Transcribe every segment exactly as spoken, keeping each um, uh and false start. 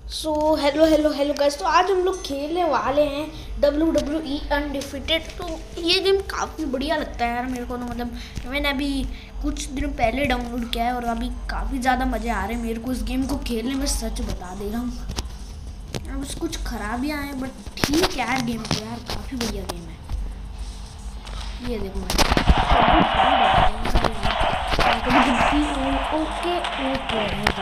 सो hello hello hello guys. तो आज हम लोग खेलने वाले हैं डब्ल्यू डब्ल्यू ई अनडिफिटेड। तो ये गेम काफ़ी बढ़िया लगता है यार मेरे को। तो मतलब मैंने अभी कुछ दिन पहले डाउनलोड किया है और अभी काफ़ी ज़्यादा मज़े आ रहे हैं मेरे को इस गेम को खेलने में, सच बता दे रहा हूँ। अब बस कुछ खराबियाँ हैं बट ठीक है यार, गेम तो यार काफ़ी बढ़िया गेम है। ये देखो मैं ओके ओके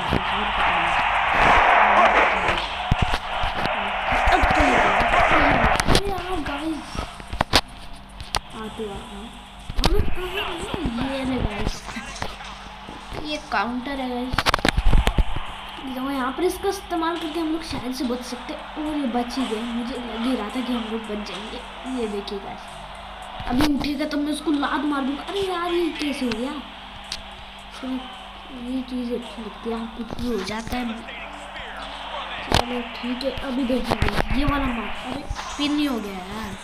ये काउंटर है गाइस, तो यहाँ पर इसका इस्तेमाल करके हम लोग शायद से बच सकते हैं। और ये बच ही गए, मुझे लग ही रहा था कि हम लोग बच जाएंगे। ये देखिए गाइस, अभी उठेगा तो मैं उसको लात मार दूंगा। अरे यार ये कैसे हो गया? ये चीज़ अच्छी लगती है, कुछ भी हो जाता है। चलो ठीक है, अभी देखेंगे ये वाला मार। अरे पिन नहीं हो गया यार।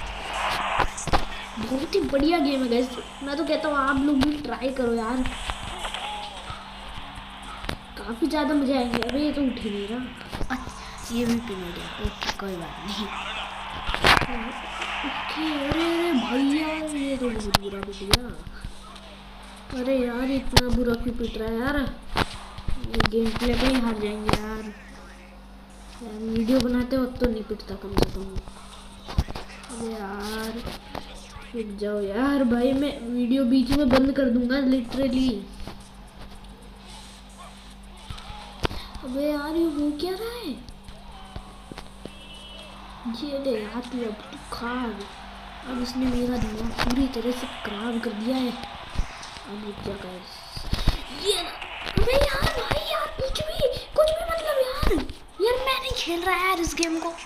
बहुत ही बढ़िया गेम है गाइस, मैं तो कहता हूँ आप लोग भी ट्राई करो यार, काफ़ी ज़्यादा मजा आएंगे। अरे ये तो उठ ही नहीं रहा। अच्छा ये भी पिन हो गया, ओके कोई बात नहीं। ओके अरे अरे भैया ये तो बहुत बुरा पिट गया। अरे यार इतना बुरा क्यों पिट रहा है यार? ये गेम प्ले पे ही हार जाएंगे यार। यार वीडियो बनाते वक्त तो नहीं पिटता कम से कम। अरे यार पिट जाओ यार भाई, मैं वीडियो बीच में बंद कर दूंगा लिटरली। अबे यार ये हो क्या रहा है? ये ले यार तू, अब तू खा। अब इसने मेरा दिमाग पूरी तरह से खराब कर दिया है। अब रुक जा गाइस। ये अबे यार भाई यार कुछ भी कुछ भी मतलब यार यार मैं नहीं खेल रहा यार इस गेम को।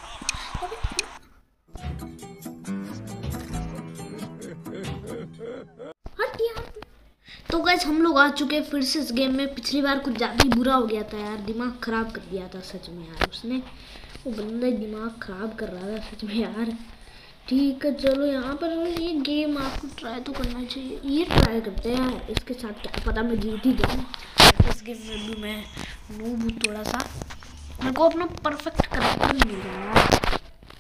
हट यार। तो गाइस हम लोग आ चुके हैं फिर से इस गेम में। पिछली बार कुछ ज़्यादा ही बुरा हो गया था यार, दिमाग ख़राब कर दिया था सच में यार उसने। वो बंदा दिमाग ख़राब कर रहा था सच में यार। ठीक है चलो, यहाँ पर ये गेम आपको ट्राई तो करना चाहिए। ये ट्राई करते हैं यार, इसके साथ क्या पता मैं जीत ही जाऊँ। इस गेम में भी मैं नूब हूँ थोड़ा सा, मेरे को अपना परफेक्ट करेक्टर मिल रहा है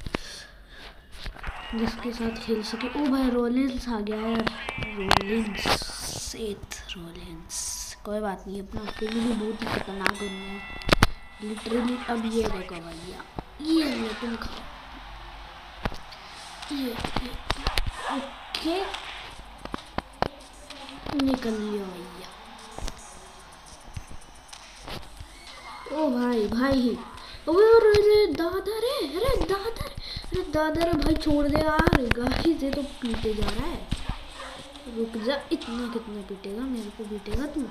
जिसके साथ खेल सके। ओ भाई रोलेंस आ गया यार, रोलेंस सेथ रोलेंस। कोई बात नहीं, अपना अकेले भी बहुत ही खतरनाक बन है लिटरली। अब ये देखो भैया, ये ले तुम खाओ। ये, ये ओके निकल लियो भैया। ओ भाई भाई अरे दादा रे, अरे दादा अरे दादा रे भाई छोड़ दे यार। गाइस ये तो पीटे जा रहा है। रुक जा, इतना कितना पीटेगा? मेरे को पीटेगा तू?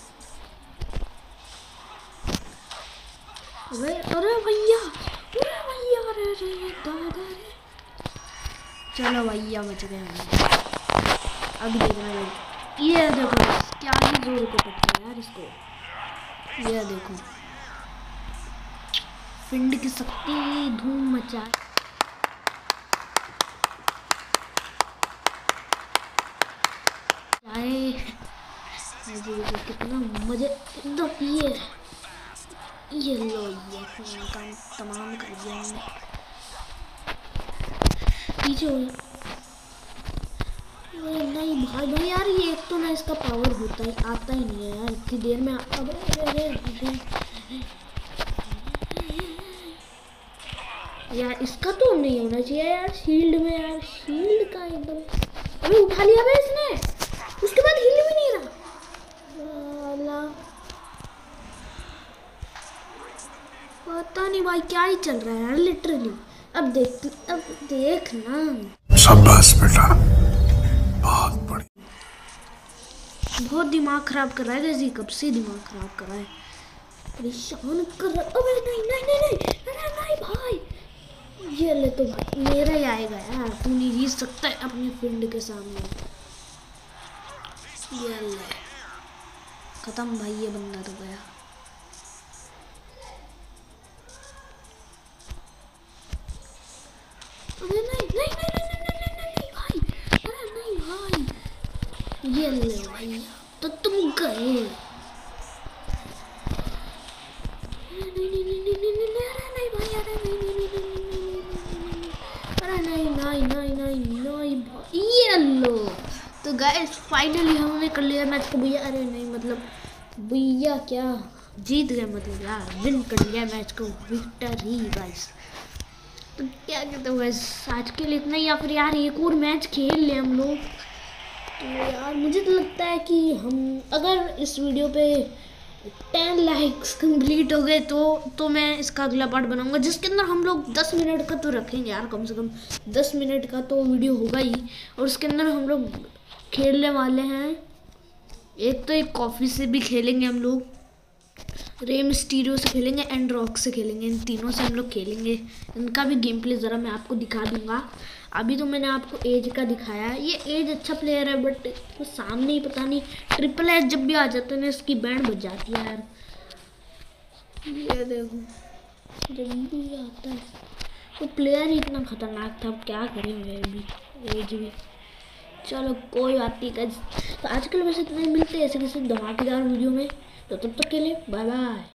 अरे अरे भैया, अरे भैया, अरे अरे दादा रे। चलो भैया बच गए हम। अब देखना भाई, ये देखो क्या ही जोर को पड़ता है यार इसको। ये देखो पिंड की शक्ति धूम मचा। कितना मजे एकदम। ये ये लो ये काम तमाम कर दिया हमने। पीछे हो नहीं भाई भाई यार, ये एक तो ना इसका पावर होता ही आता ही नहीं है यार इतनी देर में। अब अरे यार इसका तो नहीं होना चाहिए यार शील्ड में यार, शील्ड का एकदम। अभी उठा लिया भाई इसने, उसके बाद हिल भी नहीं रहा। पता नहीं भाई क्या ही चल रहा है यार लिटरली। अब देख अब देख ना। शाबाश बेटा, बहुत बढ़िया। बहुत दिमाग खराब कर रहा है जैसे, कब से दिमाग खराब कर रहा है, परेशान कर रहा है। अबे नहीं नहीं नहीं नहीं, अरे नहीं भाई। ये ले तो भाई मेरा ही आएगा यार, तू नहीं जीत सकता है अपने फ्रेंड के सामने। ये ले खत्म भाई, ये बंदा तो गया। अरे नहीं नहीं नहीं नहीं नहीं नहीं नहीं भाई, अरे नहीं भाई। ये ले भाई तो तुम गए। नहीं नहीं नहीं नहीं नहीं गाइस फाइनली हमने कर लिया मैच को भैया। अरे नहीं मतलब भैया क्या जीत गए, मतलब यार विन कर लिया मैच को, विक्टरी गाइस। तो क्या कहते हो गाइस, आज के लिए इतना ही, या फिर यार एक और मैच खेल ले हम लोग। तो यार मुझे तो लगता है कि हम अगर इस वीडियो पे टेन लाइक्स कंप्लीट हो गए तो तो मैं इसका अगला पार्ट बनाऊंगा, जिसके अंदर हम लोग दस मिनट का तो रखेंगे यार, कम से कम दस मिनट का तो वीडियो होगा ही। और उसके अंदर हम लोग खेलने वाले हैं, एक तो एक कॉफ़ी से भी खेलेंगे हम लोग, रेम स्टीरियो से खेलेंगे, एंड रॉक से खेलेंगे। इन तीनों से हम लोग खेलेंगे। इनका भी गेम प्ले ज़रा मैं आपको दिखा दूंगा। अभी तो मैंने आपको एज का दिखाया, ये एज अच्छा प्लेयर है, बट तो सामने ही पता नहीं ट्रिपल एच जब भी आ जाता है ना इसकी बैंड बज जाती है यार। ये देखो जब भी आता है वो प्लेयर ही इतना खतरनाक था, अब क्या करें मैं भी एज भी। चलो कोई बात नहीं गाइस, तो आजकल बस इतना ही, मिलते हैं ऐसे किसी धमाकेदार वीडियो में। तो तब तक के लिए बाय बाय।